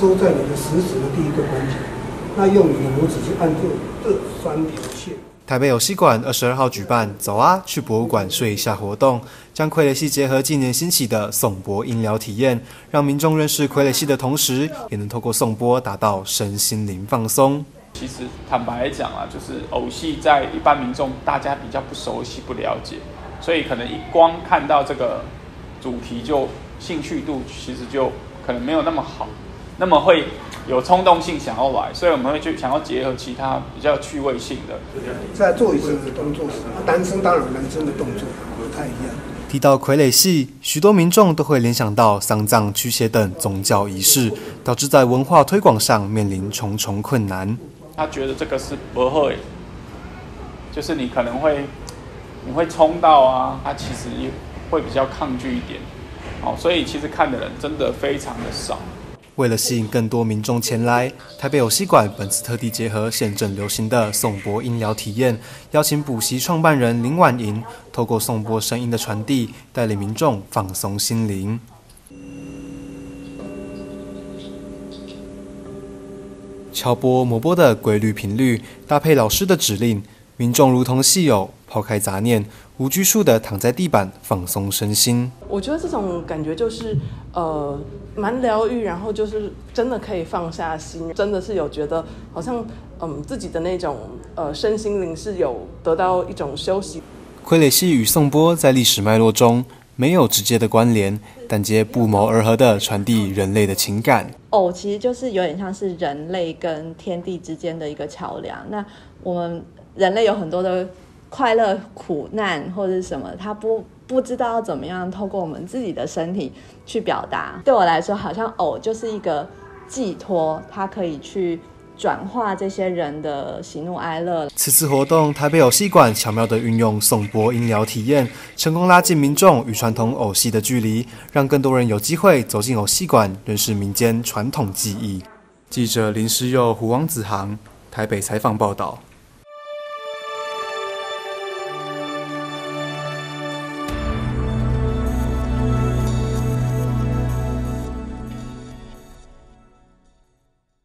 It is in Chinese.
收在你的食指的第一个关节，那用你的拇指去按住这3条线。 台北偶戏馆22号举办"走啊，去博物馆睡一下"活动，将傀儡戏结合近年兴起的颂钵音疗体验，让民众认识傀儡戏的同时，也能透过颂钵达到身心灵放松。 其实坦白来讲啊，就是偶戏在一般民众大家比较不熟悉、不了解，所以可能一光看到这个主题就兴趣度其实就可能没有那么好，那么会有冲动性想要来，所以我们会去想要结合其他比较趣味性的。 在做一些动作时，男生当然男生的动作不太一样。 提到傀儡戏，许多民众都会联想到丧葬、驱邪等宗教仪式，导致在文化推广上面临重重困难。 他觉得这个是不会，就是你可能会冲到啊，他其实也会比较抗拒一点，所以其实看的人真的非常的少。 为了吸引更多民众前来，台北偶戏馆本次特地结合现正流行的颂钵音疗体验，邀请补习创办人林婉莹，透过颂钵声音的传递，带领民众放松心灵。敲钵磨钵的规律频率，搭配老师的指令，民众如同戏友，抛开杂念，无拘束地躺在地板放松身心。 我觉得这种感觉就是蛮疗愈，然后就是真的可以放下心，真的是有觉得好像自己的那种身心灵是有得到一种休息。 傀儡戏与颂钵在历史脉络中没有直接的关联，但皆不谋而合地传递人类的情感。 偶其实就是有点像是人类跟天地之间的一个桥梁。那我们人类有很多的快乐、苦难或者是什么，他不知道要怎么样透过我们自己的身体去表达。对我来说，好像偶就是一个寄托，它可以去转化这些人的喜怒哀乐。 此次活动，台北偶戏馆巧妙地运用颂钵音疗体验，成功拉近民众与传统偶戏的距离，让更多人有机会走进偶戏馆，认识民间传统技艺。记者林诗佑、胡王子航，台北采访报道。